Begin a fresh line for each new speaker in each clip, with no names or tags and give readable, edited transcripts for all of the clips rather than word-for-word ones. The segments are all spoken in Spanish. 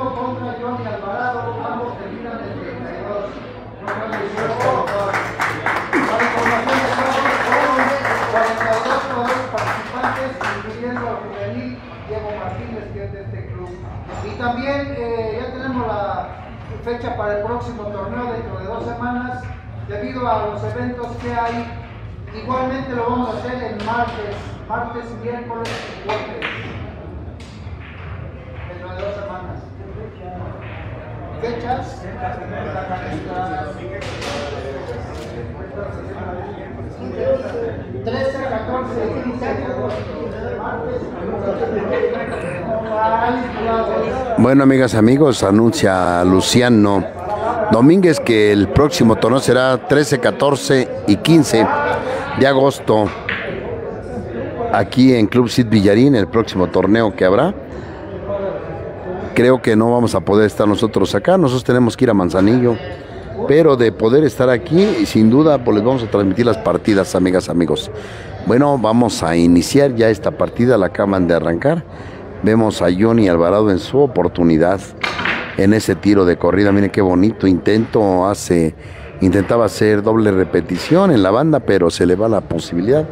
Galindo contra Johnny Alvarado, ambos terminan en 32. Para información de todos, 42 jugadores participantes, incluyendo al juvenil Diego Martínez, que es de este club. Y también ya tenemos la fecha para el próximo torneo dentro de 2 semanas, debido a los eventos que hay. Igualmente lo vamos a hacer en martes, miércoles y jueves, dentro de 2 semanas. Fechas. 13, 14 y 15 de agosto.
Bueno, amigas, amigos, anuncia Luciano Domínguez que el próximo torneo será 13, 14 y 15 de agosto aquí en Club Cid Villarín, el próximo torneo que habrá. Creo que no vamos a poder estar nosotros acá, nosotros tenemos que ir a Manzanillo, pero de poder estar aquí, sin duda, pues les vamos a transmitir las partidas, amigas, amigos. Bueno, vamos a iniciar ya esta partida, la acaban de arrancar. Vemos a Johnny Alvarado en su oportunidad en ese tiro de corrida. Miren qué bonito intento hace. Intentaba hacer doble repetición en la banda, pero se le va la posibilidad.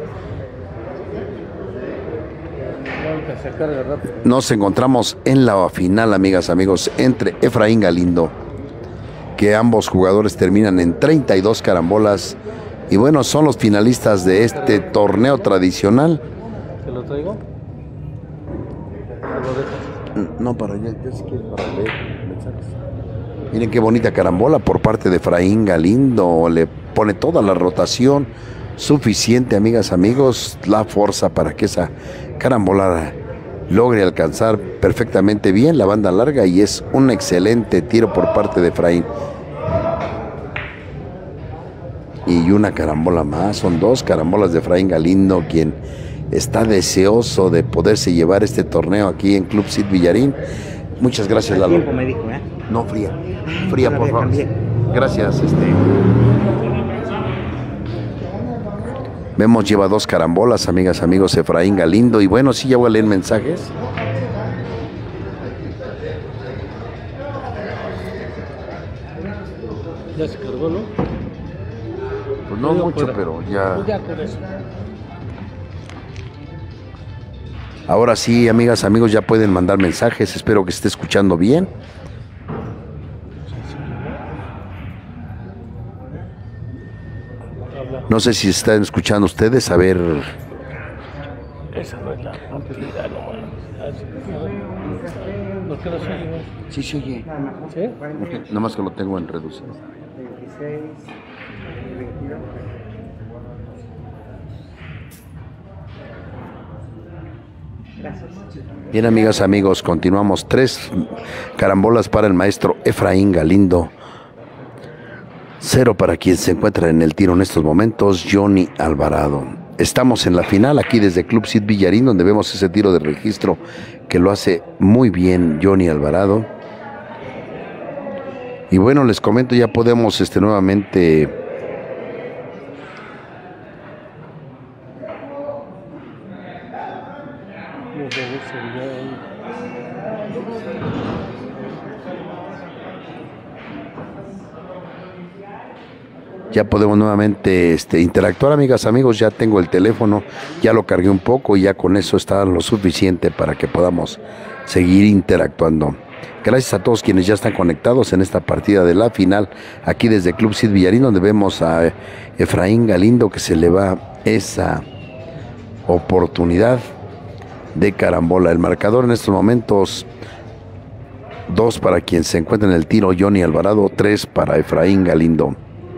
Nos encontramos en la final, amigas, amigos, entre Efraín Galindo, que ambos jugadores terminan en 32 carambolas. Y bueno, son los finalistas de este torneo tradicional.
¿Se lo traigo?
No, para allá, yo sí quiero para leer mensajes. Miren qué bonita carambola por parte de Efraín Galindo. Le pone toda la rotación suficiente, amigas, amigos, la fuerza para que esa carambola logre alcanzar perfectamente bien la banda larga, y es un excelente tiro por parte de Efraín. Y una carambola más, son 2 carambolas de Efraín Galindo, quien está deseoso de poderse llevar este torneo aquí en Club Cid Villarín. Muchas gracias, Lalo.
Tiempo me dijo, ¿eh?
No, fría, por favor. Gracias. Vemos, lleva 2 carambolas, amigas, amigos, Efraín Galindo. Y bueno, sí, ya voy a leer mensajes.
Ya se cargó, ¿no?
Pues no mucho, pero ya.
Pues ya con eso.
Ahora sí, amigas, amigos, ya pueden mandar mensajes. Espero que esté escuchando bien. No sé si están escuchando ustedes, a ver.
Esa no es la amplitud, ¿no? ¿Por qué no se oye?
Sí, se oye.
¿Sí?
Nada más que lo tengo en reducir.
26, 22. Gracias.
Bien, amigas, amigos, continuamos. 3 carambolas para el maestro Efraín Galindo. 0 para quien se encuentra en el tiro en estos momentos, Johnny Alvarado. Estamos en la final aquí desde Club Cid Villarín, donde vemos ese tiro de registro que lo hace muy bien Johnny Alvarado. Y bueno, les comento, ya podemos nuevamente interactuar, amigas, amigos. Ya tengo el teléfono, ya lo cargué un poco y ya con eso está lo suficiente para que podamos seguir interactuando. Gracias a todos quienes ya están conectados en esta partida de la final aquí desde Club Cid Villarín, donde vemos a Efraín Galindo que se le va esa oportunidad de carambola. El marcador en estos momentos: 2 para quien se encuentra en el tiro, Johnny Alvarado, 3 para Efraín Galindo.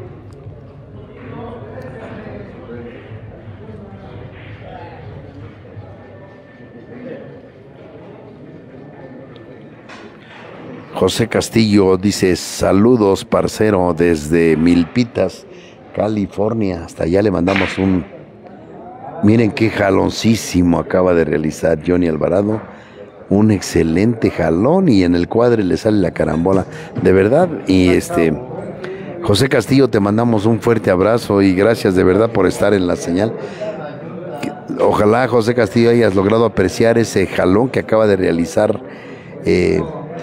José Castillo dice: saludos, parcero, desde Milpitas, California. Hasta allá le mandamos un... Miren qué jaloncísimo acaba de realizar Johnny Alvarado. Un excelente jalón, y en el cuadre le sale la carambola. De verdad, y José Castillo, te mandamos un fuerte abrazo y gracias de verdad por estar en la señal. Ojalá, José Castillo, hayas logrado apreciar ese jalón que acaba de realizar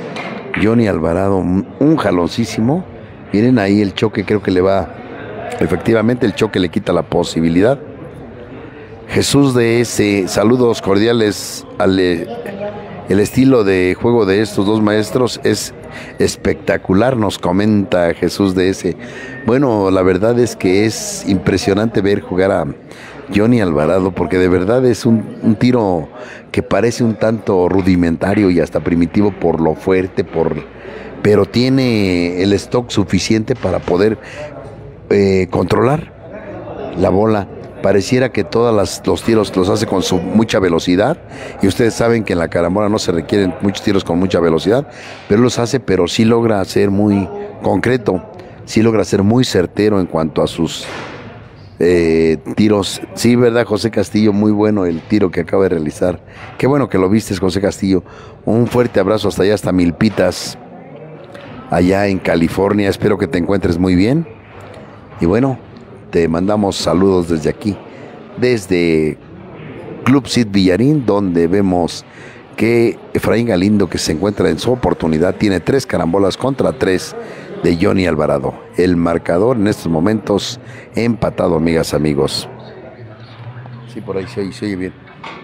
Johnny Alvarado, un jaloncísimo. Miren ahí el choque, creo que le va, efectivamente el choque le quita la posibilidad. Jesús de ese, saludos cordiales el estilo de juego de estos dos maestros es espectacular, nos comenta Jesús de ese. Bueno, la verdad es que es impresionante ver jugar a Johnny Alvarado, porque de verdad es un tiro que parece un tanto rudimentario y hasta primitivo por lo fuerte, pero tiene el stock suficiente para poder controlar la bola. Pareciera que todos los tiros los hace con mucha velocidad, y ustedes saben que en la carambola no se requieren muchos tiros con mucha velocidad, pero los hace, pero sí logra ser muy concreto, sí logra ser muy certero en cuanto a sus tiros. Sí, ¿verdad, José Castillo? Muy bueno el tiro que acaba de realizar. Qué bueno que lo vistes, José Castillo. Un fuerte abrazo hasta allá, hasta Milpitas, allá en California. Espero que te encuentres muy bien. Y bueno, te mandamos saludos desde aquí, desde Club Cid Villarín, donde vemos que Efraín Galindo, que se encuentra en su oportunidad, tiene 3 carambolas contra 3 de Johnny Alvarado. El marcador en estos momentos empatado, amigas, amigos. Sí, por ahí se oye bien.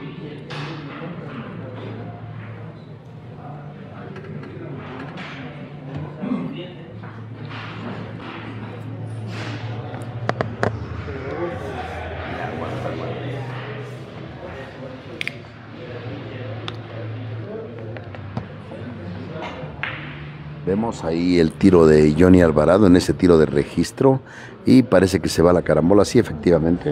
Vemos ahí el tiro de Johnny Alvarado en ese tiro de registro y parece que se va la carambola, sí, efectivamente.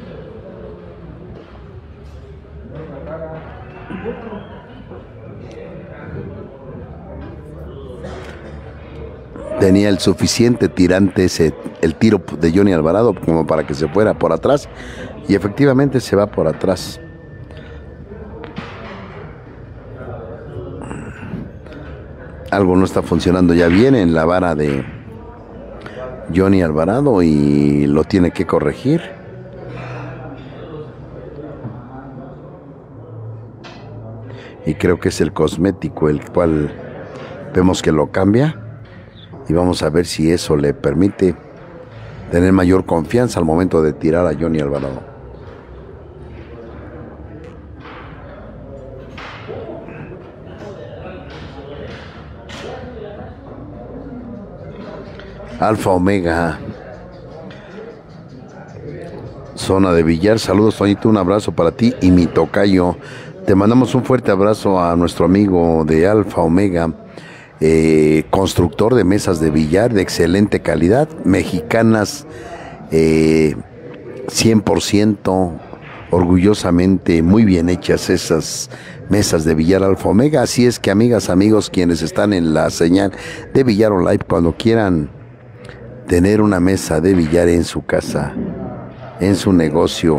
Tenía el suficiente tirante el tiro de Johnny Alvarado como para que se fuera por atrás, y efectivamente se va por atrás. Algo no está funcionando ya bien en la vara de Johnny Alvarado y lo tiene que corregir. Y creo que es el cosmético el cual vemos que lo cambia, y vamos a ver si eso le permite tener mayor confianza al momento de tirar a Johnny Alvarado. Alfa Omega, zona de Villar. Saludos, Toñito, un abrazo para ti y mi tocayo. Te mandamos un fuerte abrazo a nuestro amigo de Alfa Omega, constructor de mesas de billar de excelente calidad, mexicanas, 100%, orgullosamente muy bien hechas esas mesas de billar Alfa Omega. Así es que, amigas, amigos, quienes están en la señal de Billar Online, cuando quieran tener una mesa de billar en su casa, en su negocio,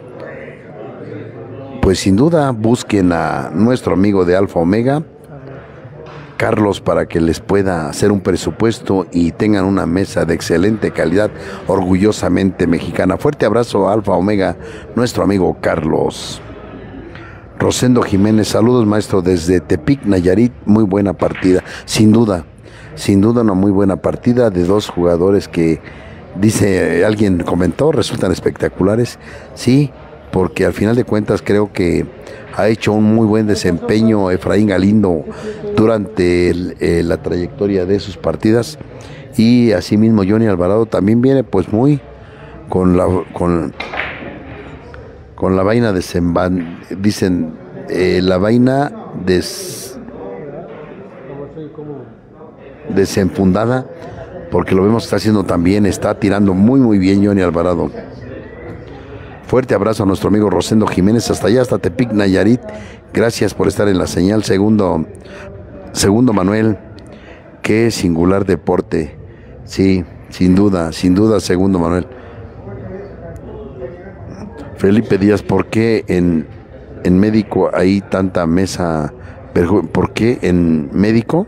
pues sin duda busquen a nuestro amigo de Alfa Omega, Carlos, para que les pueda hacer un presupuesto y tengan una mesa de excelente calidad, orgullosamente mexicana. Fuerte abrazo a Alfa Omega, nuestro amigo Carlos. Rosendo Jiménez, saludos, maestro, desde Tepic, Nayarit. Muy buena partida, sin duda una muy buena partida de dos jugadores que, dice, alguien comentó, resultan espectaculares. Sí, porque al final de cuentas creo que ha hecho un muy buen desempeño Efraín Galindo durante la trayectoria de sus partidas, y asimismo Johnny Alvarado también viene pues muy con la vaina dicen la vaina desenfundada, porque lo vemos que está haciendo también, está tirando muy bien Johnny Alvarado. Fuerte abrazo a nuestro amigo Rosendo Jiménez, hasta allá, hasta Tepic, Nayarit. Gracias por estar en la señal. Segundo Manuel, qué singular deporte. Sí, sin duda, segundo Manuel. Felipe Díaz, ¿por qué en médico hay tanta mesa? ¿Por qué en médico?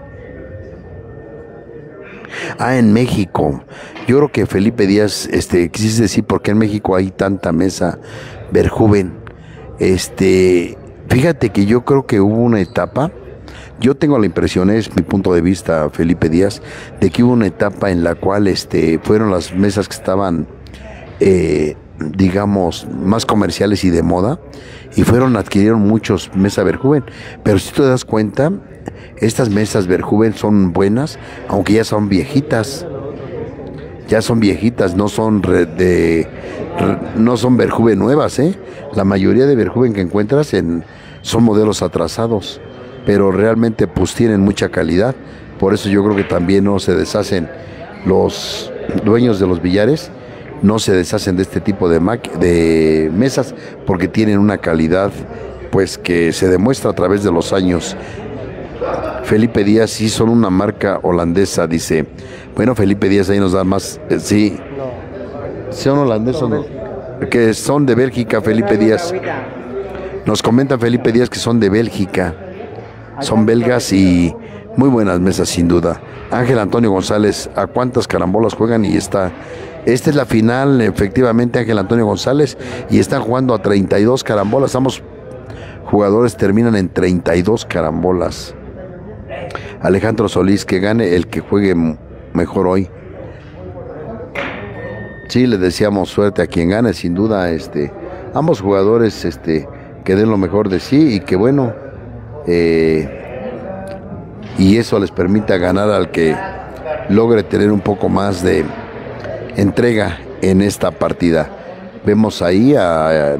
En México. Yo creo que Felipe Díaz, quisiste decir por qué en México hay tanta mesa Verjuven. Fíjate que yo creo que hubo una etapa, Yo tengo la impresión, es mi punto de vista, Felipe Díaz, de que hubo una etapa en la cual fueron las mesas que estaban, digamos, más comerciales y de moda, y adquirieron muchos mesas Verhoeven. Pero si te das cuenta, estas mesas Verhoeven son buenas, aunque ya son viejitas. Ya son viejitas, no son no son Verhoeven nuevas, ¿eh? La mayoría de Verhoeven que encuentras son modelos atrasados, pero realmente pues tienen mucha calidad. Por eso yo creo que también no se deshacen los dueños de los billares, no se deshacen de este tipo de mesas, porque tienen una calidad pues que se demuestra a través de los años. Felipe Díaz, sí son una marca holandesa, dice. Bueno, Felipe Díaz ahí nos da más, sí. Son holandeses, ¿no? Que son de Bélgica, Felipe Díaz. Nos comenta Felipe Díaz que son de Bélgica. Son belgas y muy buenas mesas, sin duda. Ángel Antonio González, ¿a cuántas carambolas juegan? Y esta es la final, efectivamente, Ángel Antonio González, y están jugando a 32 carambolas. Ambos jugadores terminan en 32 carambolas. Alejandro Solís, que gane el que juegue mejor hoy. Sí, le deseamos suerte a quien gane, sin duda. Ambos jugadores que den lo mejor de sí y que bueno, y eso les permita ganar al que logre tener un poco más de entrega en esta partida. Vemos ahí a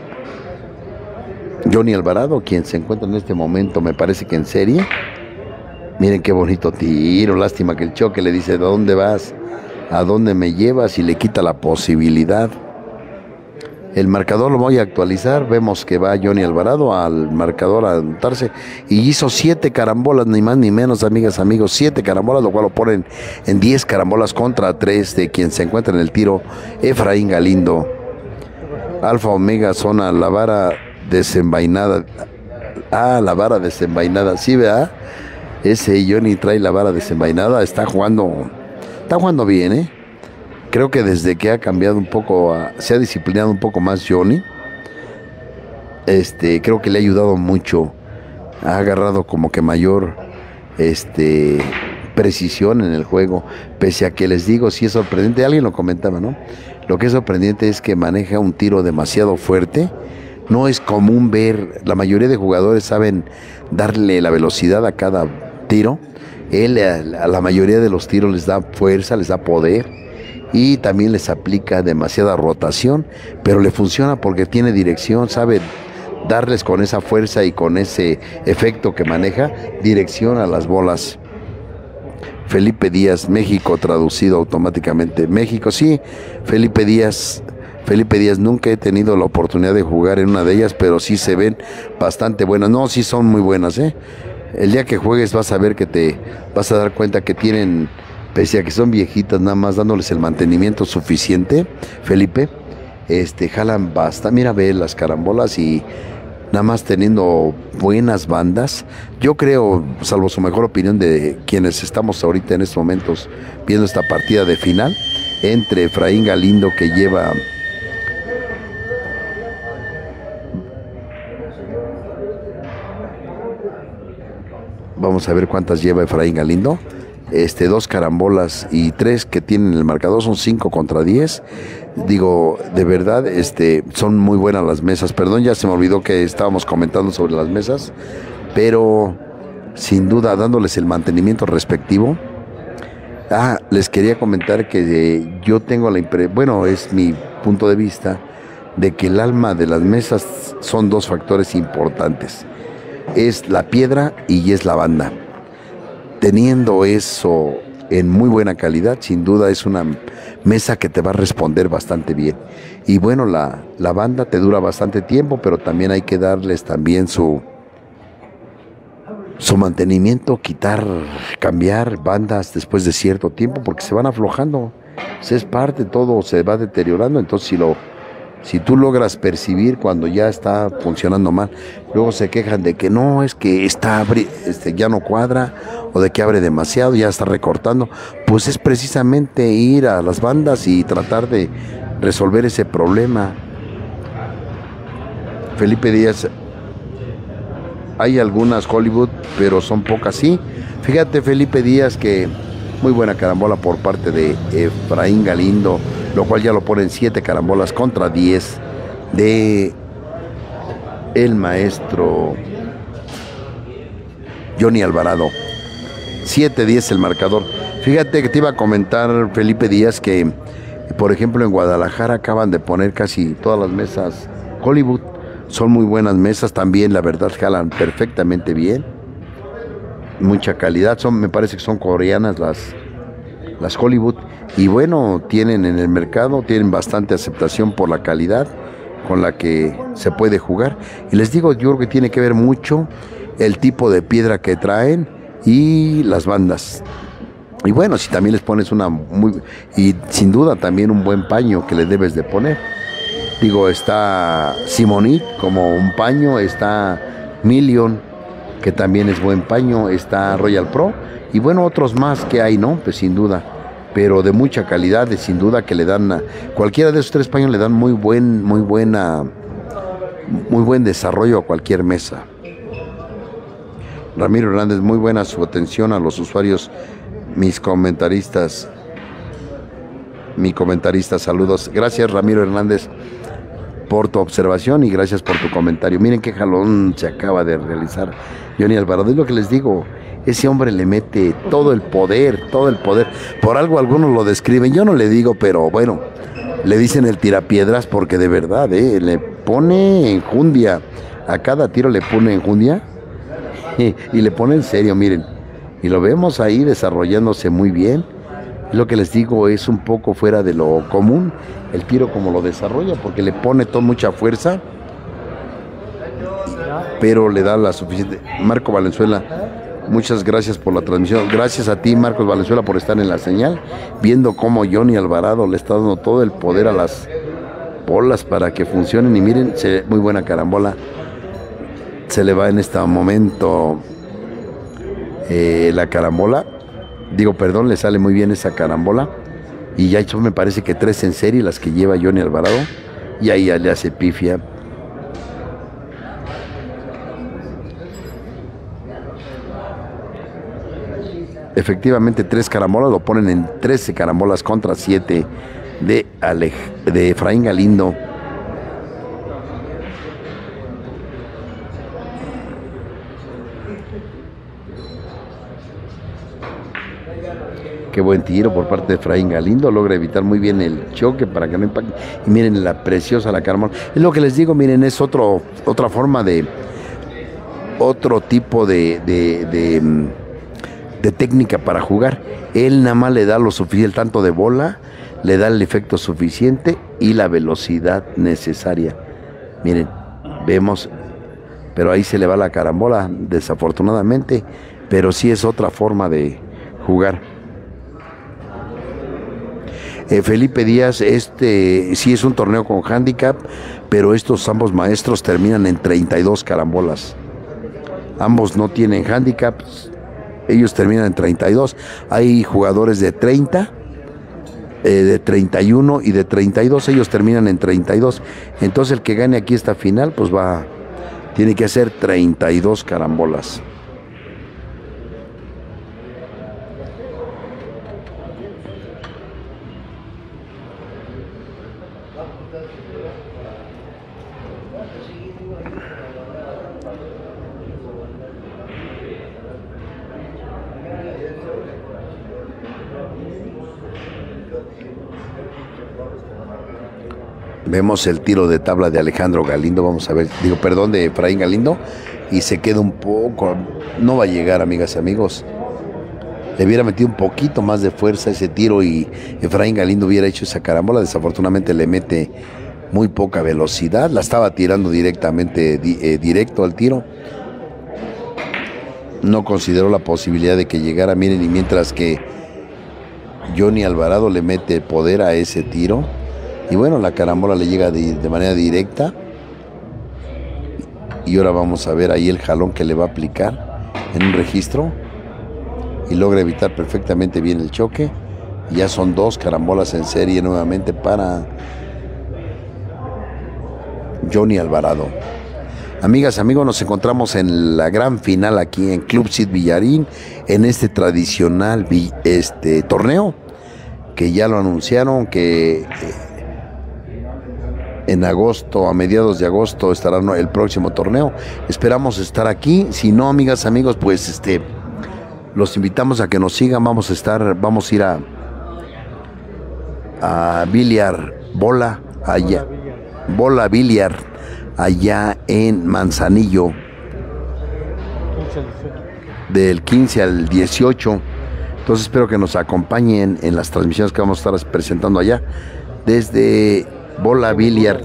Johnny Alvarado, quien se encuentra en este momento, me parece que en serie. Miren qué bonito tiro, lástima que el choque le dice: ¿a dónde vas? ¿A dónde me llevas? Y le quita la posibilidad. El marcador lo voy a actualizar. Vemos que va Johnny Alvarado al marcador a anotarse y hizo 7 carambolas, ni más ni menos, amigas, amigos, 7 carambolas, lo cual lo ponen en 10 carambolas contra 3 de quien se encuentra en el tiro, Efraín Galindo. Alfa Omega Zona, la vara desenvainada. Ah, la vara desenvainada, sí, ¿verdad? Ese Johnny trae la vara desenvainada, está jugando bien, ¿eh? Creo que desde que ha cambiado un poco, se ha disciplinado un poco más Johnny, creo que le ha ayudado mucho, ha agarrado como que mayor, precisión en el juego, pese a que les digo, sí es sorprendente, alguien lo comentaba, ¿no? Lo que es sorprendente es que maneja un tiro demasiado fuerte. No es común ver, la mayoría de jugadores saben darle la velocidad a cada tiro. Él a la mayoría de los tiros les da fuerza, les da poder y también les aplica demasiada rotación, pero le funciona porque tiene dirección, sabe darles con esa fuerza y con ese efecto que maneja, dirección a las bolas. Felipe Díaz, México, traducido automáticamente. México, sí, Felipe Díaz, nunca he tenido la oportunidad de jugar en una de ellas, pero sí se ven bastante buenas. No, sí son muy buenas, ¿eh? El día que juegues vas a ver que te vas a dar cuenta que tienen, pese a que son viejitas, nada más dándoles el mantenimiento suficiente, Felipe, jalan bastante. Mira, ve las carambolas y nada más teniendo buenas bandas. Yo creo, salvo su mejor opinión de quienes estamos ahorita en estos momentos viendo esta partida de final, entre Efraín Galindo, que lleva... Vamos a ver cuántas lleva Efraín Galindo. 2 carambolas y 3 que tienen el marcador, son 5 contra 10. Digo, de verdad, son muy buenas las mesas. Perdón, ya se me olvidó que estábamos comentando sobre las mesas, pero sin duda dándoles el mantenimiento respectivo. Les quería comentar que yo tengo la impresión, bueno, es mi punto de vista, de que el alma de las mesas son 2 factores importantes. Es la piedra y es la banda. Teniendo eso en muy buena calidad, sin duda es una mesa que te va a responder bastante bien. Y bueno, la banda te dura bastante tiempo, pero también hay que darles también su mantenimiento, cambiar bandas después de cierto tiempo, porque se van aflojando. Pues es parte, todo se va deteriorando. Entonces si tú logras percibir cuando ya está funcionando mal, luego se quejan de que no, es que ya no cuadra, o de que abre demasiado, ya está recortando. Pues es precisamente ir a las bandas y tratar de resolver ese problema. Felipe Díaz, hay algunas Hollywood, pero son pocas, sí. Fíjate, Felipe Díaz, que muy buena carambola por parte de Efraín Galindo, lo cual ya lo ponen 7 carambolas contra 10 de el maestro Johnny Alvarado. 7-10 el marcador. Fíjate que te iba a comentar, Felipe Díaz, que por ejemplo en Guadalajara acaban de poner casi todas las mesas Hollywood. Son muy buenas mesas también, la verdad jalan perfectamente bien. Mucha calidad, me parece que son coreanas las Hollywood. Y bueno, tienen en el mercado, tienen bastante aceptación por la calidad con la que se puede jugar. Y les digo, yo creo que tiene que ver mucho el tipo de piedra que traen y las bandas. Y bueno, si también les pones y sin duda también un buen paño que le debes de poner. Digo, está Simonite como un paño, está Million, que también es buen paño, está Royal Pro, y bueno, otros más que hay, ¿no? Pues sin duda, pero de mucha calidad, sin duda que le dan, cualquiera de esos 3 paños le dan muy buen desarrollo a cualquier mesa. Ramiro Hernández, muy buena su atención a los usuarios, mi comentarista, saludos. Gracias, Ramiro Hernández, por tu observación y gracias por tu comentario. Miren qué jalón se acaba de realizar Johnny Alvarado. Es lo que les digo, ese hombre le mete todo el poder. Por algo algunos lo describen, yo no le digo, pero bueno, le dicen el tirapiedras porque de verdad, le pone enjundia. A cada tiro le pone enjundia y le pone en serio, miren. Y lo vemos ahí desarrollándose muy bien. Lo que les digo es un poco fuera de lo común el tiro como lo desarrolla, porque le pone mucha fuerza, pero le da la suficiente. Marco Valenzuela, muchas gracias por la transmisión. Gracias a ti, Marcos Valenzuela, por estar en la señal, viendo cómo Johnny Alvarado le está dando todo el poder a las bolas para que funcionen. Y miren, muy buena carambola. Se le va en este momento la carambola. Le sale muy bien esa carambola. Y ya me parece que 3 en serie las que lleva Johnny Alvarado. Y ahí ya le hace pifia. Efectivamente, 3 carambolas, lo ponen en 13 carambolas contra 7 de Efraín Galindo. Qué buen tiro por parte de Efraín Galindo, logra evitar muy bien el choque para que no impacte. Y miren la preciosa la carambola. Es lo que les digo, miren, es otra forma otro tipo de técnica para jugar. Él nada más le da lo suficiente, el tanto de bola, le da el efecto suficiente y la velocidad necesaria. Miren, vemos, pero ahí se le va la carambola, desafortunadamente, pero sí es otra forma de jugar. Felipe Díaz, sí es un torneo con handicap, pero estos ambos maestros terminan en 32 carambolas. Ambos no tienen handicaps, ellos terminan en 32. Hay jugadores de 30, de 31 y de 32, ellos terminan en 32. Entonces el que gane aquí esta final, pues tiene que hacer 32 carambolas. Vemos el tiro de tabla de Alejandro Galindo, vamos a ver, de Efraín Galindo, y se queda un poco, no va a llegar, amigas y amigos. Le hubiera metido un poquito más de fuerza ese tiro y Efraín Galindo hubiera hecho esa carambola. Desafortunadamente le mete muy poca velocidad, la estaba tirando directamente, directo al tiro. No consideró la posibilidad de que llegara, miren, y mientras que Johnny Alvarado le mete poder a ese tiro. Y bueno, la carambola le llega de manera directa. Y ahora vamos a ver ahí el jalón que le va a aplicar en un registro. Y logra evitar perfectamente bien el choque. Y ya son 2 carambolas en serie nuevamente para Johnny Alvarado. Amigas, amigos, nos encontramos en la gran final aquí en Club Cid Villarín, en este tradicional torneo, que ya lo anunciaron, que en agosto, a mediados de agosto, estará el próximo torneo. Esperamos estar aquí. Si no, amigas, amigos, pues los invitamos a que nos sigan. Vamos a ir a Billiard Bola, allá, Bola Billiard, allá en Manzanillo, del 15 al 18. Entonces espero que nos acompañen en las transmisiones que vamos a estar presentando allá, desde Bola Billiard,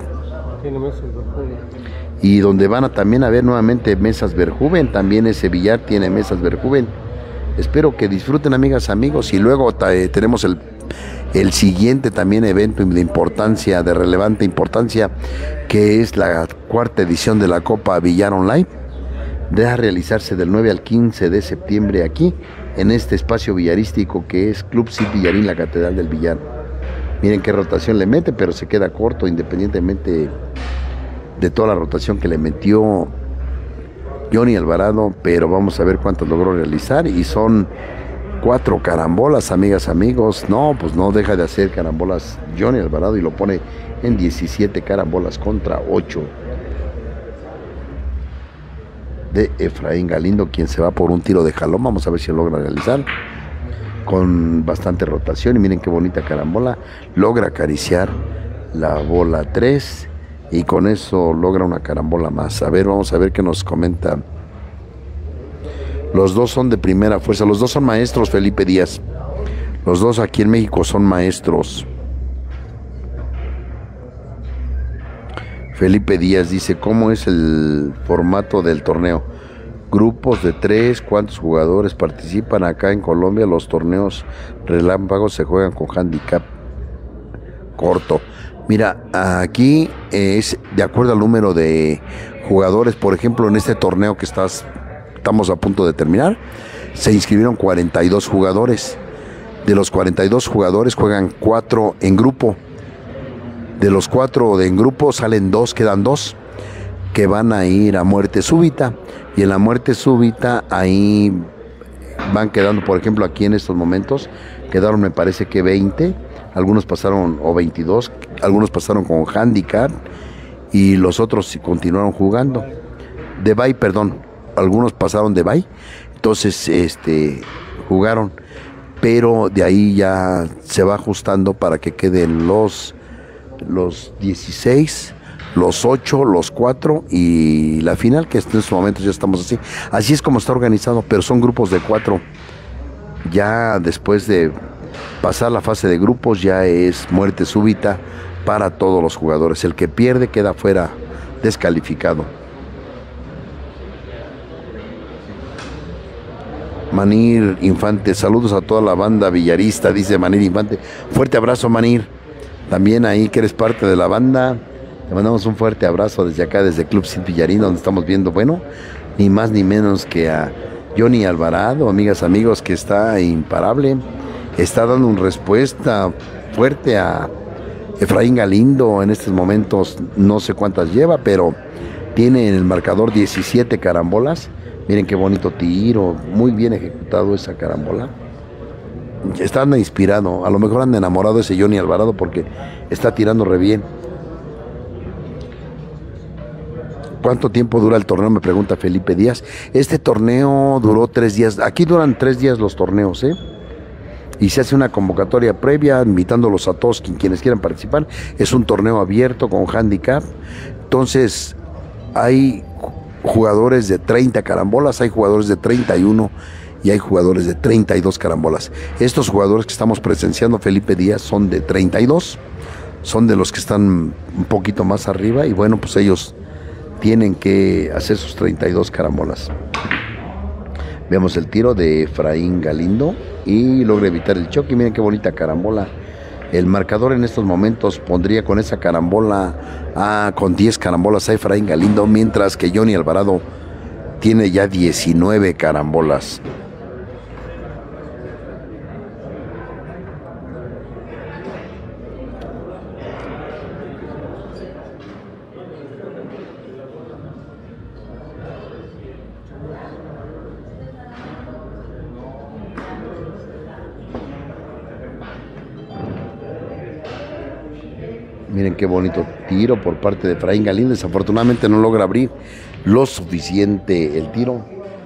y donde van a también a ver nuevamente mesas Verjuven. También ese billar tiene mesas Verjuven. Espero que disfruten, amigas, amigos, y luego tenemos el siguiente también evento de importancia, de relevante importancia, que es la 4ª edición de la Copa Billar Online, de realizarse del 9 al 15 de septiembre aquí, en este espacio billarístico que es Club Cid Villarín, la Catedral del Billar. Miren qué rotación le mete, pero se queda corto independientemente de toda la rotación que le metió Johnny Alvarado, pero vamos a ver cuántos logró realizar, y son 4 carambolas, amigas, amigos. No, pues no deja de hacer carambolas Johnny Alvarado y lo pone en 17 carambolas contra 8 de Efraín Galindo, quien se va por un tiro de jalón. Vamos a ver si lo logra realizar con bastante rotación, y miren qué bonita carambola. Logra acariciar la bola 3 y con eso logra una carambola más. A ver, vamos a ver qué nos comenta. Los dos son de primera fuerza, los dos son maestros, Felipe Díaz. Los dos aquí en México son maestros. Felipe Díaz dice: ¿cómo es el formato del torneo? Grupos de 3, ¿cuántos jugadores participan? Acá en Colombia los torneos relámpagos se juegan con handicap corto. Mira, aquí es de acuerdo al número de jugadores. Por ejemplo, en este torneo que estamos a punto de terminar, se inscribieron 42 jugadores. De los 42 jugadores juegan 4 en grupo. De los 4 en grupo salen 2, quedan 2 que van a ir a muerte súbita, y en la muerte súbita ahí van quedando. Por ejemplo, aquí en estos momentos quedaron, me parece que 20, algunos pasaron, o 22, algunos pasaron con handicap y los otros continuaron jugando de bye, perdón, algunos pasaron de bye, entonces jugaron, pero de ahí ya se va ajustando para que queden los 16, los 8, los 4 y la final, que en estos momentos ya estamos así. Así es como está organizado, pero son grupos de 4. Ya después de pasar la fase de grupos ya es muerte súbita para todos los jugadores. El que pierde queda fuera, descalificado. Manir Infante, saludos a toda la banda villarista, dice Manir Infante. Fuerte abrazo, Manir. También ahí que eres parte de la banda, le mandamos un fuerte abrazo desde acá, desde Club Cid Villarín, donde estamos viendo, bueno, ni más ni menos que a Johnny Alvarado, amigas, amigos, que está imparable, está dando una respuesta fuerte a Efraín Galindo. En estos momentos no sé cuántas lleva, pero tiene en el marcador 17 carambolas. Miren qué bonito tiro, muy bien ejecutado esa carambola. Está inspirado, a lo mejor anda enamorado ese Johnny Alvarado porque está tirando re bien. ¿Cuánto tiempo dura el torneo?, me pregunta Felipe Díaz. Este torneo duró 3 días. Aquí duran 3 días los torneos, y se hace una convocatoria previa invitándolos a todos quienes quieran participar. Es un torneo abierto con handicap. Entonces hay jugadores de 30 carambolas, hay jugadores de 31 y hay jugadores de 32 carambolas. Estos jugadores que estamos presenciando, Felipe Díaz, son de 32, son de los que están un poquito más arriba, y bueno, pues ellos tienen que hacer sus 32 carambolas. Vemos el tiro de Efraín Galindo y logra evitar el choque. Miren qué bonita carambola. El marcador en estos momentos pondría con esa carambola con 10 carambolas a Efraín Galindo, mientras que Johnny Alvarado tiene ya 19 carambolas. Miren qué bonito tiro por parte de Efraín Galindo. Desafortunadamente no logra abrir lo suficiente el tiro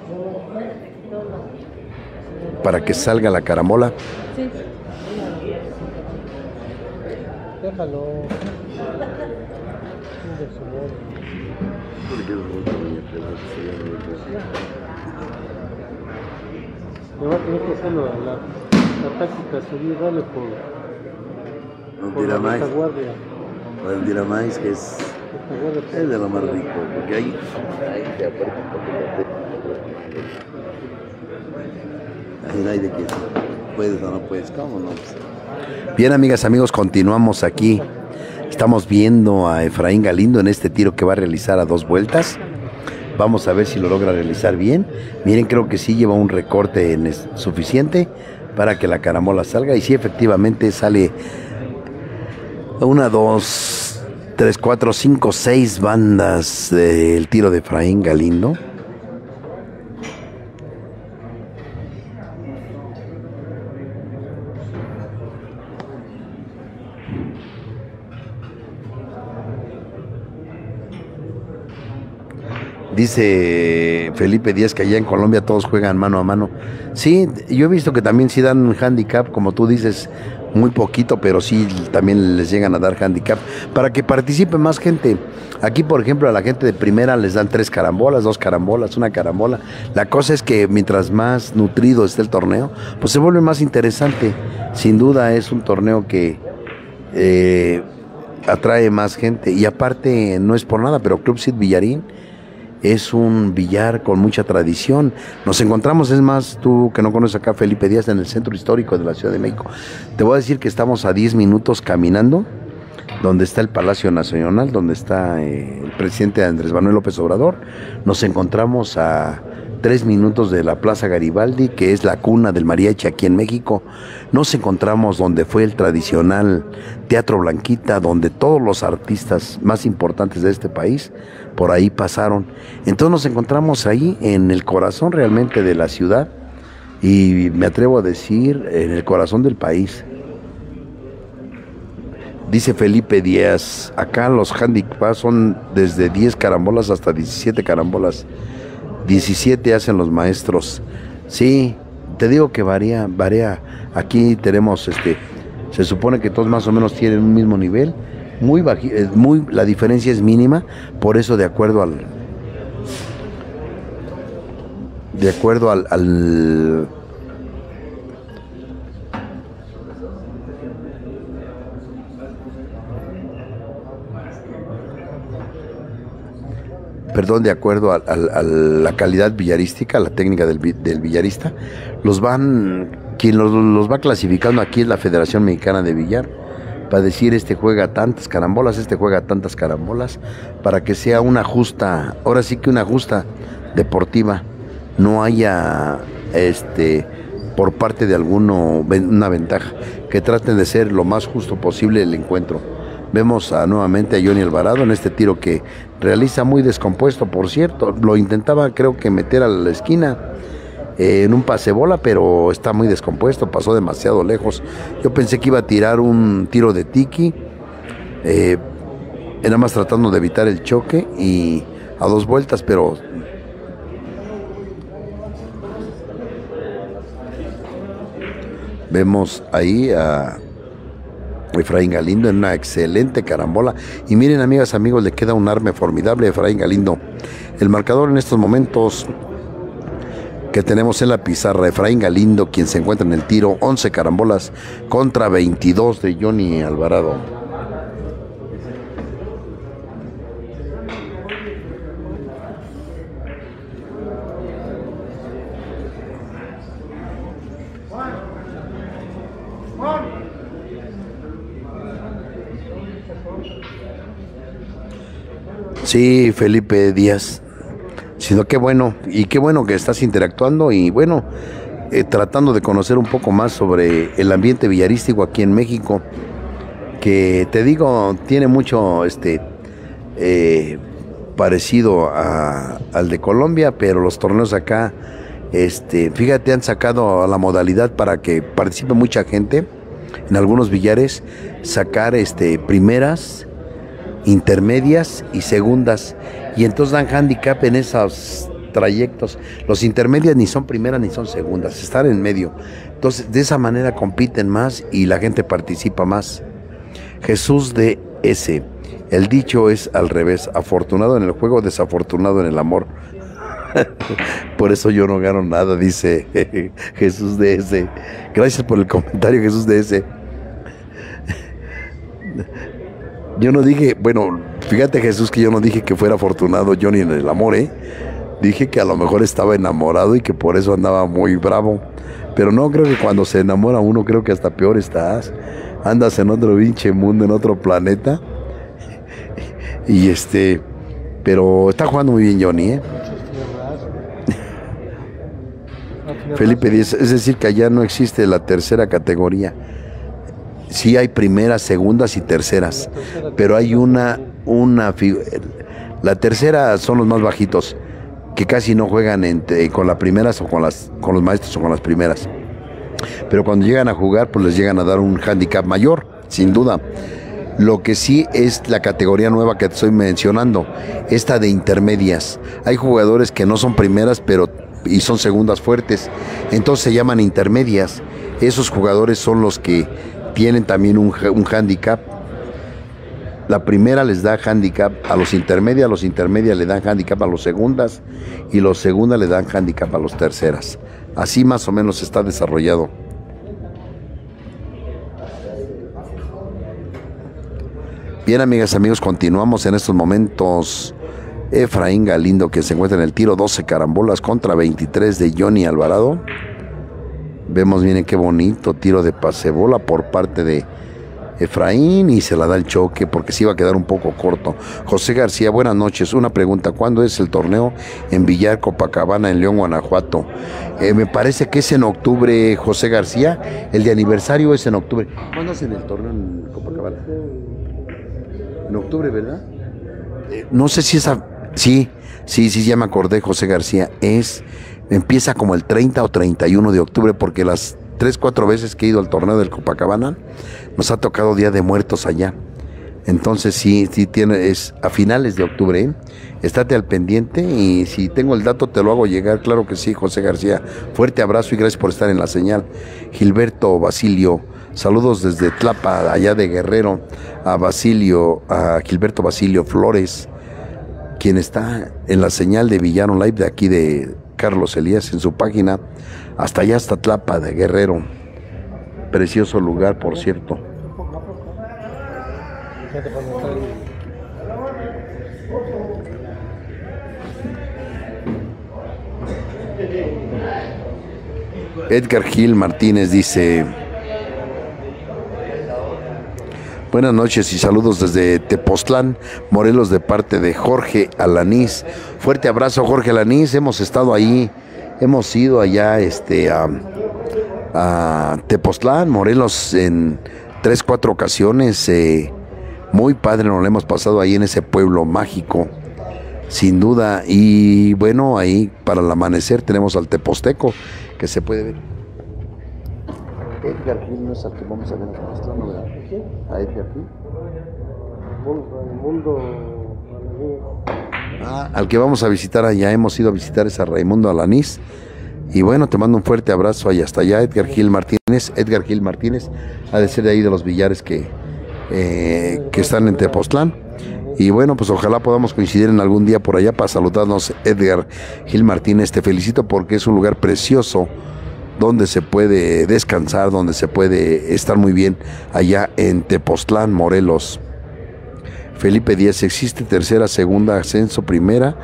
para que salga la carambola.
Sí.
Déjalo. Me va a tener que hacer la táctica, subir, darle por la retaguardia.
El Diramais, que es de lo más rico, porque ahí te aprieta ahí de que puedes o no puedes, ¿cómo no? Bien, amigas, amigos, continuamos aquí. Estamos viendo a Efraín Galindo en este tiro que va a realizar a 2 vueltas. Vamos a ver si lo logra realizar bien. Miren, creo que sí lleva un recorte suficiente para que la carambola salga. Y sí, efectivamente sale 1, 2, 3, 4, 5, 6 bandas del tiro de Efraín Galindo. Dice Felipe Díaz que allá en Colombia todos juegan mano a mano. Sí, yo he visto que también sí dan handicap, como tú dices, muy poquito, pero sí también les llegan a dar handicap para que participe más gente. Aquí, por ejemplo, a la gente de primera les dan 3 carambolas, 2 carambolas, 1 carambola. La cosa es que mientras más nutrido esté el torneo, pues se vuelve más interesante. Sin duda es un torneo que atrae más gente. Y aparte, no es por nada, pero Club Cid Villarín es un billar con mucha tradición. Nos encontramos, es más, tú que no conoces acá, Felipe Díaz, en el centro histórico de la Ciudad de México. Te voy a decir que estamos a 10 minutos caminando, donde está el Palacio Nacional, donde está el presidente Andrés Manuel López Obrador. Nos encontramos a 3 minutos de la Plaza Garibaldi, que es la cuna del mariachi aquí en México. Nos encontramos donde fue el tradicional Teatro Blanquita, donde todos los artistas más importantes de este país por ahí pasaron. Entonces nos encontramos ahí en el corazón realmente de la ciudad, y me atrevo a decir en el corazón del país. Dice Felipe Díaz, acá los handicaps son desde 10 carambolas hasta 17 carambolas. 17 hacen los maestros. Sí, te digo que varía. Aquí tenemos, se supone que todos más o menos tienen un mismo nivel. La diferencia es mínima, por eso de acuerdo al de acuerdo a la calidad villarística, a la técnica del billarista, quien los va clasificando aquí es la Federación Mexicana de Billar, para decir este juega tantas carambolas, este juega tantas carambolas, para que sea una justa, ahora sí que una justa deportiva, no haya por parte de alguno una ventaja, que traten de ser lo más justo posible el encuentro. Vemos nuevamente a Johnny Alvarado en este tiro que realiza muy descompuesto, por cierto. Lo intentaba, creo que meter a la esquina en un pasebola, pero está muy descompuesto, pasó demasiado lejos. Yo pensé que iba a tirar un tiro de tiki, nada más tratando de evitar el choque y a 2 vueltas, pero vemos ahí a Efraín Galindo en una excelente carambola. Y miren, amigas, amigos, le queda un arme formidable a Efraín Galindo. El marcador en estos momentos que tenemos en la pizarra: Efraín Galindo, quien se encuentra en el tiro, 11 carambolas contra 22 de Johnny Alvarado. Sí, Felipe Díaz, sino qué bueno, y qué bueno que estás interactuando y bueno, tratando de conocer un poco más sobre el ambiente villarístico aquí en México, que te digo, tiene mucho parecido al de Colombia, pero los torneos acá, fíjate, han sacado la modalidad para que participe mucha gente. en algunos billares sacar primeras, intermedias y segundas, y entonces dan handicap en esos trayectos. Los intermedias ni son primeras ni son segundas, están en medio. Entonces de esa manera compiten más y la gente participa más. Jesús de S. El dicho es al revés: afortunado en el juego, desafortunado en el amor. Por eso yo no gano nada, dice Jesús de S. Gracias por el comentario, Jesús de S. Yo no dije, bueno, fíjate, Jesús, que yo no dije que fuera afortunado yo ni en el amor, Dije que a lo mejor estaba enamorado y que por eso andaba muy bravo. Pero no, creo que cuando se enamora uno, creo que hasta peor estás. Andas en otro pinche mundo, en otro planeta. Y pero está jugando muy bien Johnny, Felipe 10, es decir, que allá no existe la tercera categoría. Sí hay primeras, segundas y terceras, pero hay la tercera son los más bajitos, que casi no juegan con las primeras o con los maestros o con las primeras. Pero cuando llegan a jugar, pues les llegan a dar un handicap mayor, sin duda. Lo que sí es la categoría nueva que te estoy mencionando, esta de intermedias. Hay jugadores que no son primeras, y son segundas fuertes, entonces se llaman intermedias. Esos jugadores son los que tienen también un handicap. La primera les da handicap a los intermedias le dan handicap a los segundas, y los segundas le dan handicap a los terceras. Así más o menos está desarrollado. Bien, amigas, amigos, continuamos en estos momentos. Efraín Galindo, que se encuentra en el tiro, 12 carambolas contra 23 de Johnny Alvarado. Vemos, miren qué bonito tiro de pasebola por parte de Efraín, y se la da el choque porque se iba a quedar un poco corto. José García, buenas noches. Una pregunta: ¿cuándo es el torneo en Villar Copacabana, en León, Guanajuato? Me parece que es en octubre, José García. El de aniversario es en octubre. ¿Cuándo hacen el torneo en Copacabana? En octubre, ¿verdad? No sé si esa... Sí, ya me acordé, José García. Empieza como el 30 o 31 de octubre, porque las 3-4 veces que he ido al torneo del Copacabana nos ha tocado Día de Muertos allá. Entonces sí es a finales de octubre, Estate al pendiente, y si tengo el dato te lo hago llegar. Claro que sí, José García. Fuerte abrazo y gracias por estar en la señal. Gilberto Basilio, saludos desde Tlapa, allá de Guerrero, a Gilberto Basilio Flores, quien está en la señal de Villar Live de aquí de Carlos Elías en su página, hasta allá, hasta Tlapa de Guerrero. Precioso lugar, por cierto. Edgar Gil Martínez dice: buenas noches y saludos desde Tepoztlán, Morelos, de parte de Jorge Alanís. Fuerte abrazo, Jorge Alanís. Hemos estado ahí, hemos ido allá a Tepoztlán, Morelos, en 3-4 ocasiones. Muy padre nos lo hemos pasado ahí en ese pueblo mágico, sin duda. Y bueno, ahí para el amanecer tenemos al Tepozteco, que se puede ver. Edgar Gil no es al que vamos a ver en Tepoztlán, ¿no, verdad? A Edgar Gil. Al que vamos a visitar allá, hemos ido a visitar es a Raimundo Alanís. Y bueno, te mando un fuerte abrazo ahí hasta allá, Edgar Gil Martínez. Edgar Gil Martínez ha de ser de ahí de los billares que están en Tepoztlán. Y bueno, pues ojalá podamos coincidir en algún día por allá para saludarnos. Edgar Gil Martínez, te felicito porque es un lugar precioso donde se puede descansar, donde se puede estar muy bien, allá en Tepoztlán, Morelos. Felipe 10, existe tercera, segunda, ascenso, primera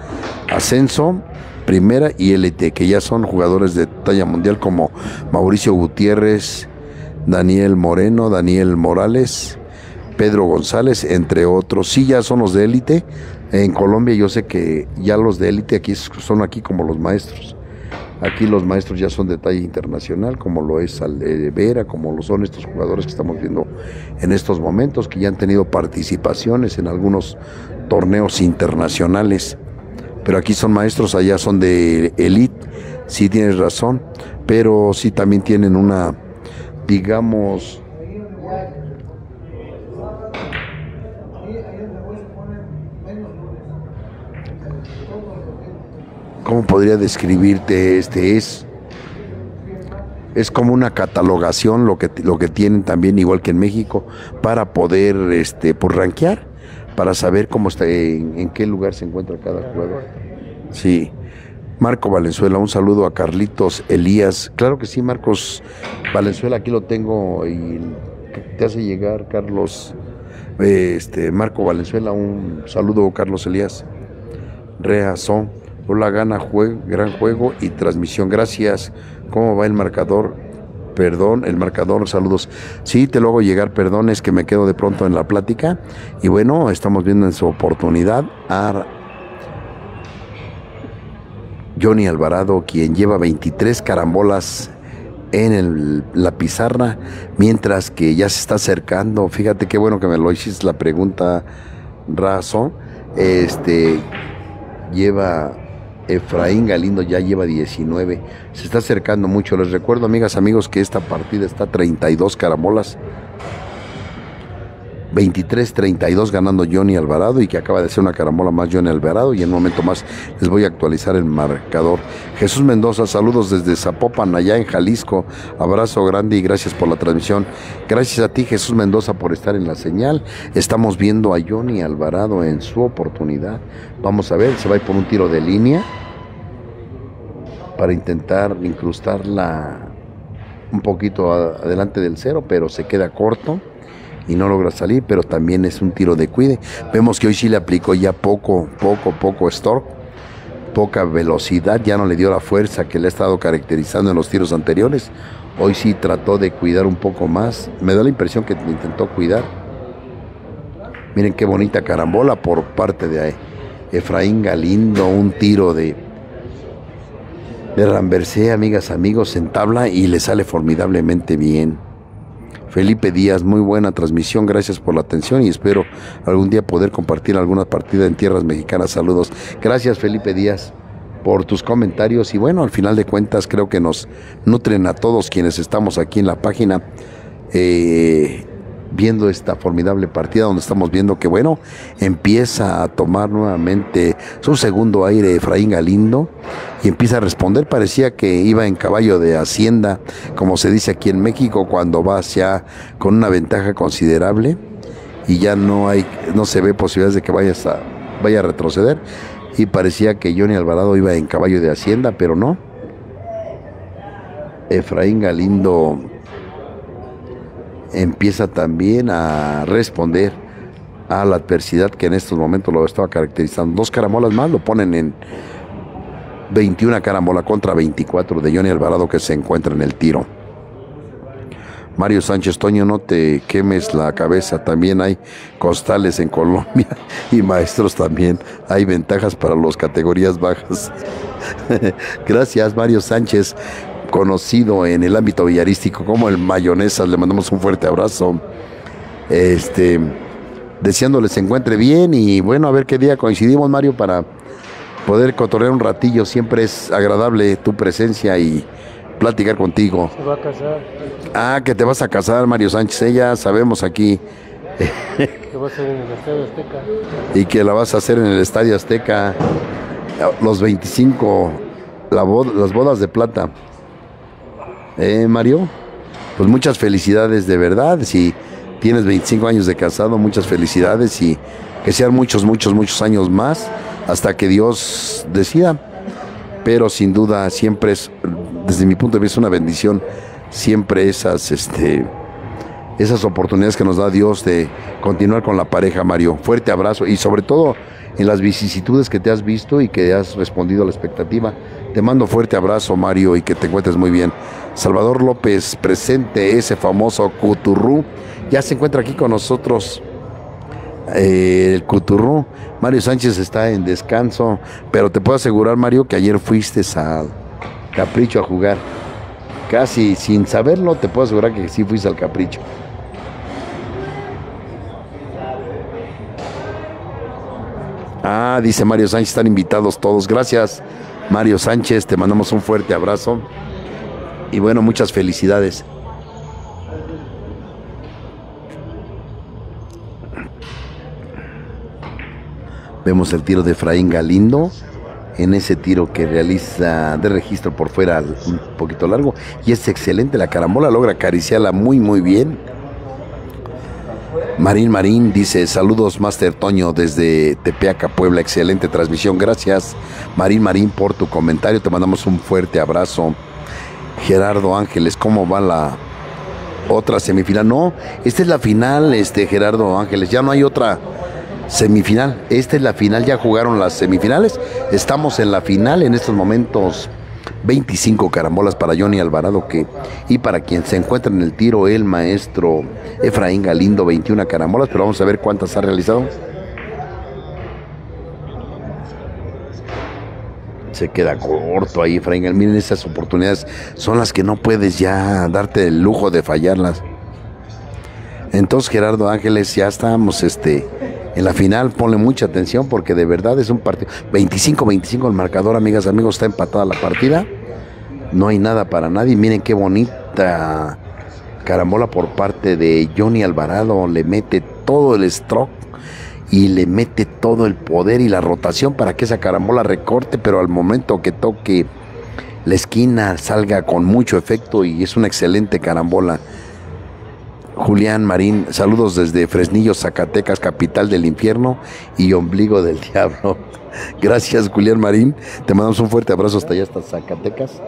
y élite, que ya son jugadores de talla mundial como Mauricio Gutiérrez, Daniel Moreno, Daniel Morales, Pedro González, entre otros. Sí, ya son los de élite. En Colombia yo sé que ya los de élite aquí son aquí como los maestros. Aquí los maestros ya son de talla internacional, como lo es Vera, como lo son estos jugadores que estamos viendo en estos momentos, que ya han tenido participaciones en algunos torneos internacionales. Pero aquí son maestros, allá son de elite. Sí, tienes razón, pero sí también tienen una, digamos, ¿Cómo podría describirte? Es como una catalogación lo que tienen también, igual que en México, para poder pues rankear, para saber cómo está, en qué lugar se encuentra cada jugador. Sí. Marco Valenzuela, un saludo a Carlitos Elías. Claro que sí, Marcos Valenzuela, aquí lo tengo y te hace llegar Carlos, Marco Valenzuela, un saludo, Carlos Elías. Reazón, hola, gran juego y transmisión, gracias. ¿Cómo va el marcador? Perdón, el marcador, saludos. Sí, te lo hago llegar, perdón, es que me quedo de pronto en la plática. Y bueno, estamos viendo en su oportunidad a Johnny Alvarado, quien lleva 23 carambolas en la pizarra, mientras que ya se está acercando. Fíjate qué bueno que me lo hiciste la pregunta, Razón. Lleva Efraín Galindo, ya lleva 19, se está acercando mucho. Les recuerdo, amigas, amigos, que esta partida está 32 carambolas, 23-32 ganando Johnny Alvarado, y que acaba de hacer una carambola más Johnny Alvarado, y en un momento más les voy a actualizar el marcador. Jesús Mendoza, saludos desde Zapopan, allá en Jalisco, abrazo grande y gracias por la transmisión. Gracias a ti, Jesús Mendoza, por estar en la señal. Estamos viendo a Johnny Alvarado en su oportunidad. Vamos a ver, se va a ir por un tiro de línea para intentar incrustarla un poquito adelante del cero, pero se queda corto y no logra salir, pero también es un tiro de cuide. Vemos que hoy sí le aplicó ya poco stock, poca velocidad, ya no le dio la fuerza que le ha estado caracterizando en los tiros anteriores. Hoy sí trató de cuidar un poco más, me da la impresión que intentó cuidar. Miren qué bonita carambola por parte de Efraín Galindo, un tiro de Ramversé, amigas, amigos, en tabla, y le sale formidablemente bien. Felipe Díaz, muy buena transmisión, gracias por la atención y espero algún día poder compartir alguna partida en tierras mexicanas. Saludos. Gracias, Felipe Díaz, por tus comentarios, y bueno, al final de cuentas creo que nos nutren a todos quienes estamos aquí en la página viendo esta formidable partida, donde estamos viendo que bueno, empieza a tomar nuevamente su segundo aire Efraín Galindo y empieza a responder. Parecía que iba en caballo de hacienda, como se dice aquí en México, cuando va hacia con una ventaja considerable y ya no se ve posibilidades de que vaya a retroceder, y parecía que Johnny Alvarado iba en caballo de hacienda, pero no. Efraín Galindo empieza también a responder a la adversidad que en estos momentos lo estaba caracterizando. 2 carambolas más lo ponen en 21 carambola contra 24 de Johnny Alvarado, que se encuentra en el tiro. Mario Sánchez, Toño, no te quemes la cabeza, también hay costales en Colombia y maestros también. Hay ventajas para las categorías bajas. Gracias, Mario Sánchez, conocido en el ámbito villarístico como el Mayonesas. Le mandamos un fuerte abrazo, deseándoles se encuentre bien, y bueno, a ver qué día coincidimos, Mario, para poder cotorrear un ratillo. Siempre es agradable tu presencia y platicar contigo.
Se va a casar.
Ah, que te vas a casar, Mario Sánchez, ya sabemos aquí.
Que va a ser en el Estadio Azteca.
Y que la vas a hacer en el Estadio Azteca, los 25, las bodas de plata. Mario, pues muchas felicidades, de verdad. Si tienes 25 años de casado, muchas felicidades, y que sean muchos años más hasta que Dios decida. Pero sin duda siempre es, desde mi punto de vista, una bendición siempre esas oportunidades que nos da Dios de continuar con la pareja, Mario. Fuerte abrazo, y sobre todo en las vicisitudes que te has visto y que has respondido a la expectativa. Te mando fuerte abrazo, Mario, y que te encuentres muy bien. Salvador López, presente, ese famoso Cuturrú, ya se encuentra aquí con nosotros. El Cuturrú. Mario Sánchez está en descanso, pero te puedo asegurar, Mario, que ayer fuiste a Capricho a jugar. Casi sin saberlo, te puedo asegurar que sí fuiste al Capricho. Ah, dice Mario Sánchez, están invitados todos. Gracias, Mario Sánchez, te mandamos un fuerte abrazo. Y bueno, muchas felicidades. Vemos el tiro de Efraín Galindo. En ese tiro que realiza de registro por fuera un poquito largo. Y es excelente la carambola, logra acariciarla muy muy bien. Marín dice, saludos Master Toño desde Tepeaca, Puebla, excelente transmisión. Gracias Marín por tu comentario, te mandamos un fuerte abrazo. Gerardo Ángeles, ¿cómo va la otra semifinal? No, esta es la final, Gerardo Ángeles, ya no hay otra semifinal, esta es la final, ya jugaron las semifinales, estamos en la final en estos momentos. 25 carambolas para Johnny Alvarado y para quien se encuentra en el tiro el maestro Efraín Galindo, 21 carambolas, pero vamos a ver cuántas ha realizado. Se queda corto ahí Efraín Galindo. Miren, esas oportunidades son las que no puedes ya darte el lujo de fallarlas. Entonces Gerardo Ángeles, ya estamos en la final, ponle mucha atención porque de verdad es un partido 25-25 el marcador, amigas, amigos, está empatada la partida, no hay nada para nadie. Miren qué bonita carambola por parte de Johnny Alvarado, le mete todo el stroke y le mete todo el poder y la rotación para que esa carambola recorte, pero al momento que toque la esquina salga con mucho efecto y es una excelente carambola. Julián Marín, saludos desde Fresnillo, Zacatecas, capital del infierno y ombligo del diablo. Gracias, Julián Marín. Te mandamos un fuerte abrazo hasta allá, hasta Zacatecas.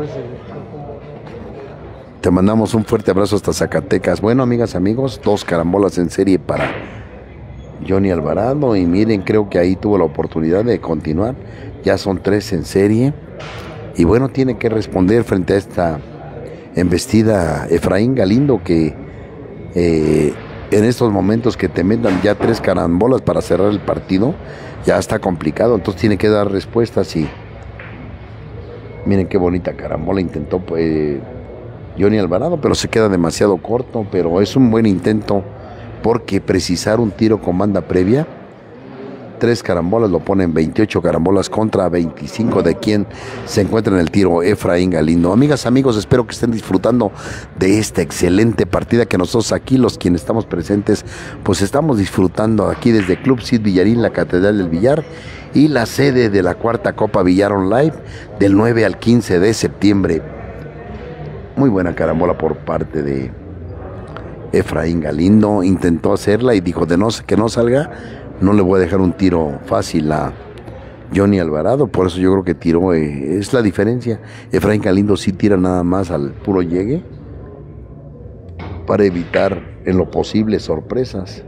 Te mandamos un fuerte abrazo hasta Zacatecas. Bueno, amigas, amigos, 2 carambolas en serie para Johnny Alvarado. Y miren, creo que ahí tuvo la oportunidad de continuar. Ya son 3 en serie. Y bueno, tiene que responder frente a esta embestida Efraín Galindo que... en estos momentos que te metan ya 3 carambolas para cerrar el partido, ya está complicado, entonces tiene que dar respuestas. Y miren qué bonita carambola intentó Johnny Alvarado, pero se queda demasiado corto, pero es un buen intento porque precisar un tiro con banda previa, 3 carambolas lo ponen 28 carambolas contra 25 de quien se encuentra en el tiro Efraín Galindo. Amigas, amigos, espero que estén disfrutando de esta excelente partida que nosotros aquí, los quienes estamos presentes, pues estamos disfrutando aquí desde Club Cid Villarín, la Catedral del Villar y la sede de la 4ª Copa Villar Online del 9 al 15 de septiembre. Muy buena carambola por parte de Efraín Galindo, intentó hacerla y dijo que no salga. No le voy a dejar un tiro fácil a Johnny Alvarado, por eso yo creo que tiró, es la diferencia. Efraín Galindo sí tira nada más al puro llegue para evitar en lo posible sorpresas.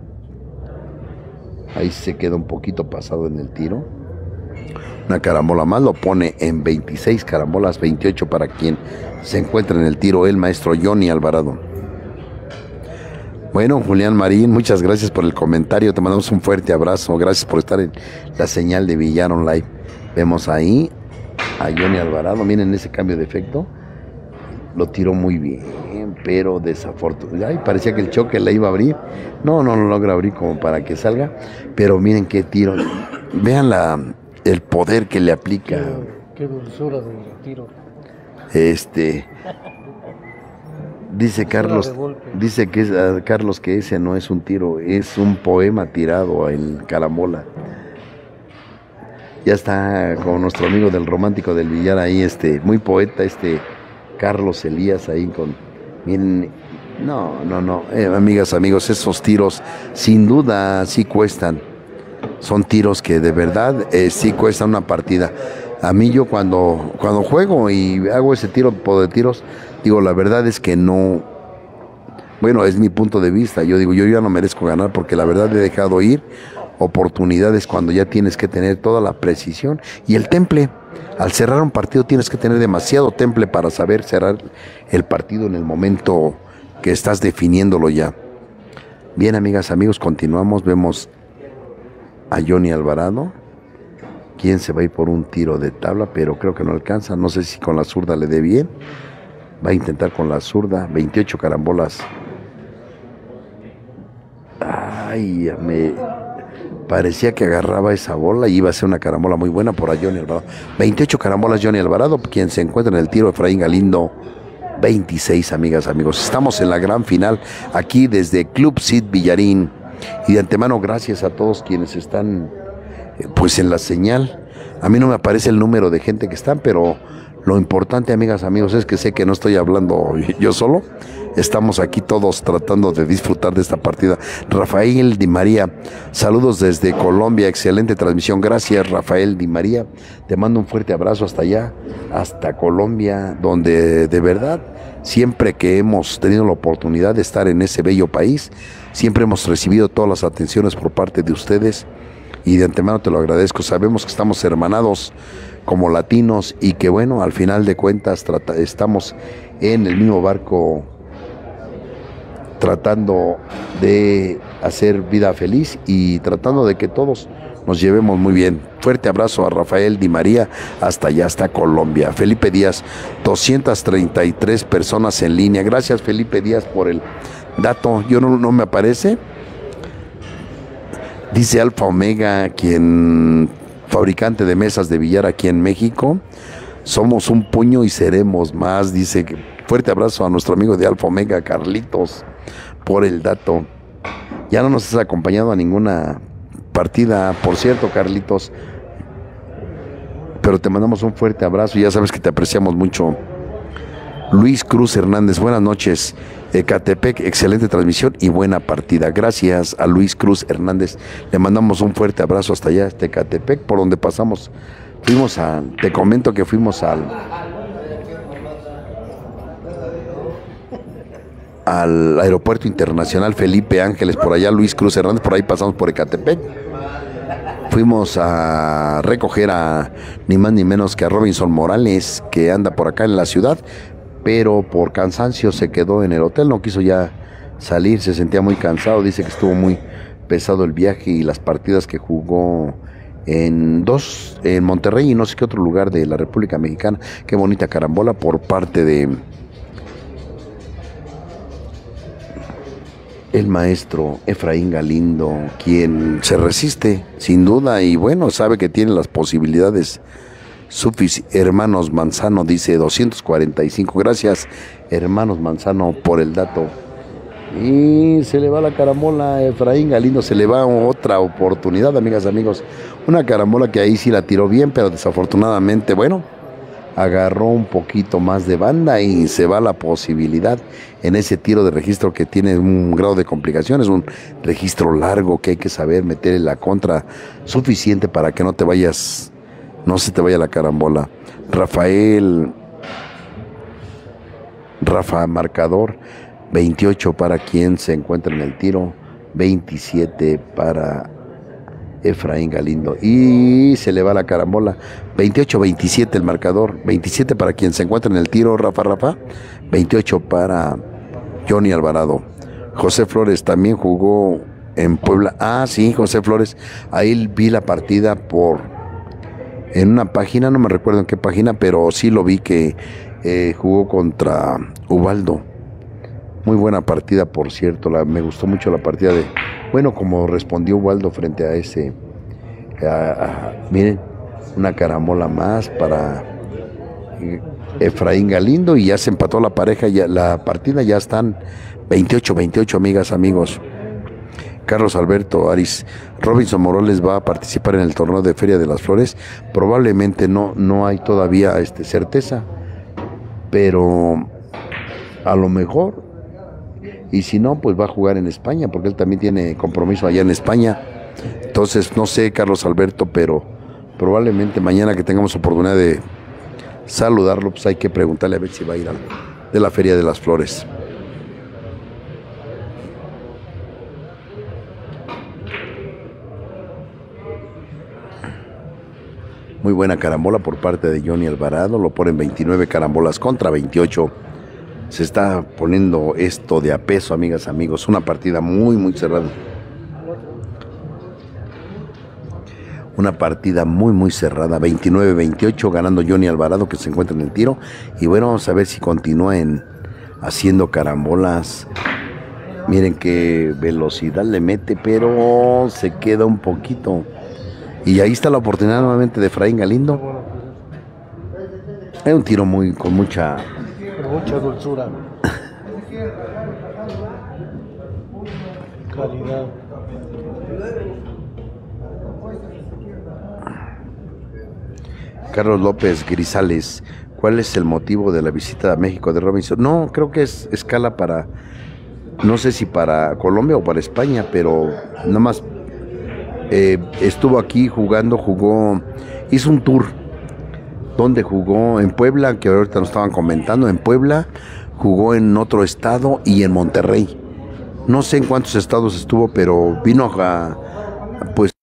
Ahí se queda un poquito pasado en el tiro. Una carambola más lo pone en 26 carambolas, 28 para quien se encuentra en el tiro el maestro Johnny Alvarado. Bueno, Julián Marín, muchas gracias por el comentario, te mandamos un fuerte abrazo, gracias por estar en la señal de Villar Online. Vemos ahí a Johnny Alvarado, miren ese cambio de efecto, lo tiró muy bien, pero desafortunadamente, parecía que el choque la iba a abrir, no lo logra abrir como para que salga, pero miren qué tiro, vean el poder que le aplica.
Qué dulzura del tiro.
Dice Carlos, Carlos que ese no es un tiro, es un poema tirado en carambola. Ya está con nuestro amigo del Romántico del Villar ahí, muy poeta, Carlos Elías ahí con... Miren, no, amigas, amigos, esos tiros sin duda sí cuestan. Son tiros que de verdad sí cuestan una partida. A mí yo cuando juego y hago ese tipo de tiros, digo, la verdad es que no, bueno, es mi punto de vista, yo digo, yo ya no merezco ganar porque la verdad he dejado ir oportunidades cuando ya tienes que tener toda la precisión y el temple. Al cerrar un partido tienes que tener demasiado temple para saber cerrar el partido en el momento que estás definiéndolo ya. Bien, amigas, amigos, continuamos, vemos a Johnny Alvarado. Quien se va a ir por un tiro de tabla, pero creo que no alcanza. No sé si con la zurda le dé bien. Va a intentar con la zurda. 28 carambolas. Ay, me parecía que agarraba esa bola y iba a ser una carambola muy buena por a Johnny Alvarado. 28 carambolas Johnny Alvarado, quien se encuentra en el tiro Efraín Galindo. 26, amigas, amigos. Estamos en la gran final aquí desde Club Cid Villarín. Y de antemano, gracias a todos quienes están pues en la señal. A mí no me aparece el número de gente que están, pero lo importante, amigas, amigos, es que sé que no estoy hablando yo solo. Estamos aquí todos tratando de disfrutar de esta partida. Rafael Di María, saludos desde Colombia, excelente transmisión. Gracias, Rafael Di María. Te mando un fuerte abrazo hasta allá, hasta Colombia, donde de verdad, siempre que hemos tenido la oportunidad de estar en ese bello país, siempre hemos recibido todas las atenciones por parte de ustedes y de antemano te lo agradezco. Sabemos que estamos hermanados como latinos y que bueno, al final de cuentas estamos en el mismo barco tratando de hacer vida feliz y tratando de que todos nos llevemos muy bien. Fuerte abrazo a Rafael Di María, hasta allá, hasta Colombia. Felipe Díaz, 233 personas en línea. Gracias, Felipe Díaz, por el dato. Yo no me aparece. Dice Alfa Omega, quien fabricante de mesas de billar aquí en México. Somos un puño y seremos más. Dice que fuerte abrazo a nuestro amigo de Alfa Omega, Carlitos, por el dato. Ya no nos has acompañado a ninguna partida, por cierto, Carlitos, pero te mandamos un fuerte abrazo y ya sabes que te apreciamos mucho. Luis Cruz Hernández, buenas noches. Ecatepec, excelente transmisión y buena partida. Gracias a Luis Cruz Hernández. Le mandamos un fuerte abrazo hasta allá, hasta Ecatepec, por donde pasamos. Te comento que fuimos al Aeropuerto Internacional Felipe Ángeles, por allá Luis Cruz Hernández, por ahí pasamos por Ecatepec. Fuimos a recoger a ni más ni menos que a Robinson Morales, que anda por acá en la ciudad, pero por cansancio se quedó en el hotel, no quiso ya salir, se sentía muy cansado, dice que estuvo muy pesado el viaje y las partidas que jugó en Monterrey y no sé qué otro lugar de la República Mexicana. Qué bonita carambola por parte de el maestro Efraín Galindo, quien se resiste sin duda y bueno, sabe que tiene las posibilidades. Hermanos Manzano dice 245. Gracias, Hermanos Manzano, por el dato. Y se le va la carambola a Efraín Galindo, se le va otra oportunidad, amigas, amigos. Una carambola que ahí sí la tiró bien, pero desafortunadamente, bueno, agarró un poquito más de banda y se va la posibilidad en ese tiro de registro que tiene un grado de complicación. Es un registro largo que hay que saber meterle la contra suficiente para que no se te vaya la carambola. Rafa marcador 28 para quien se encuentra en el tiro, 27 para Efraín Galindo y se le va la carambola. 28-27 el marcador, 27 para quien se encuentra en el tiro, Rafa, 28 para Johnny Alvarado. José Flores también jugó en Puebla. Ah, sí, José Flores, ahí vi la partida en una página, no me recuerdo en qué página, pero sí lo vi que jugó contra Ubaldo. Muy buena partida, por cierto. Me gustó mucho la partida como respondió Ubaldo frente a ese. Miren, una carambola más para Efraín Galindo y ya se empató la pareja. La partida ya están 28-28, amigas, amigos. Carlos Alberto Aris, Robinson Morales va a participar en el torneo de Feria de las Flores. Probablemente no hay todavía certeza, pero a lo mejor. Y si no, pues va a jugar en España, porque él también tiene compromiso allá en España. Entonces, no sé, Carlos Alberto, pero probablemente mañana que tengamos oportunidad de saludarlo, pues hay que preguntarle a ver si va a ir de la Feria de las Flores. Muy buena carambola por parte de Johnny Alvarado, lo ponen 29 carambolas contra 28. Se está poniendo esto de a peso, amigas, amigos. Una partida muy, muy cerrada. Una partida muy, muy cerrada. 29-28 ganando Johnny Alvarado, que se encuentra en el tiro. Y bueno, vamos a ver si continúa haciendo carambolas. Miren qué velocidad le mete, pero se queda un poquito. Y ahí está la oportunidad nuevamente de Efraín Galindo. Es un tiro con mucha
dulzura, calidad.
Carlos López Grisales, ¿cuál es el motivo de la visita a México de Robinson? No, creo que es escala para, no sé si para Colombia o para España, pero nada más estuvo aquí jugó, hizo un tour donde jugó en Puebla, que ahorita nos estaban comentando, en Puebla, jugó en otro estado y en Monterrey. No sé en cuántos estados estuvo, pero vino a, pues,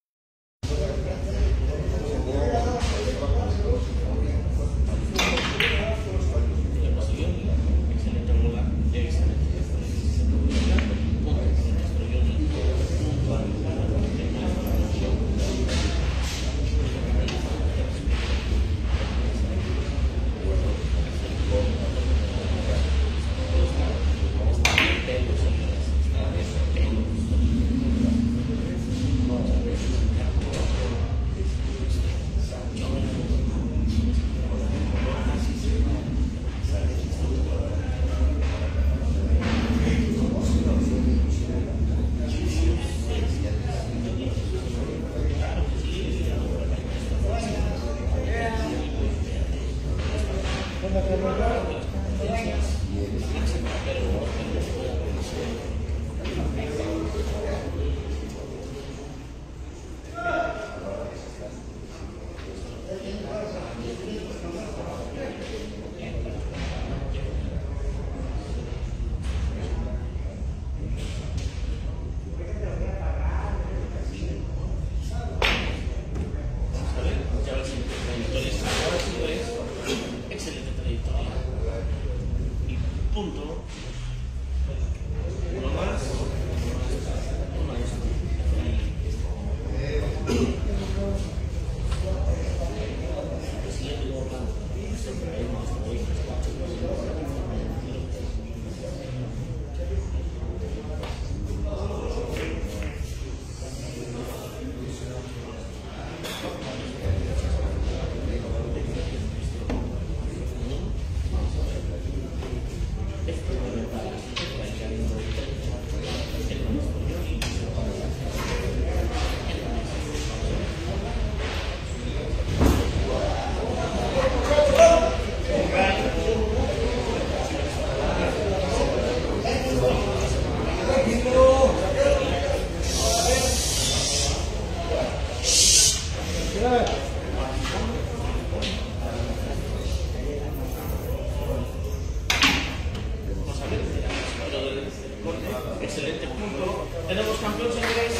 excelente punto. Tenemos campeón, señores.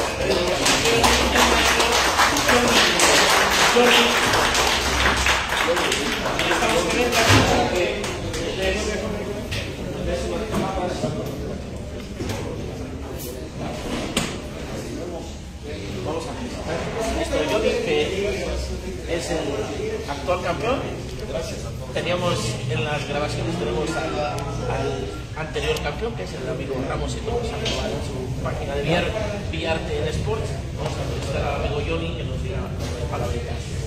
Estamos con él. Vamos a ver. Esto Johnny, que es el actual campeón. Teníamos en las grabaciones al anterior campeón, que es el amigo Ramos, y todos han probado en su página de Viarte en Sports. Vamos a entrevistar al amigo Johnny, que nos diga palabritas.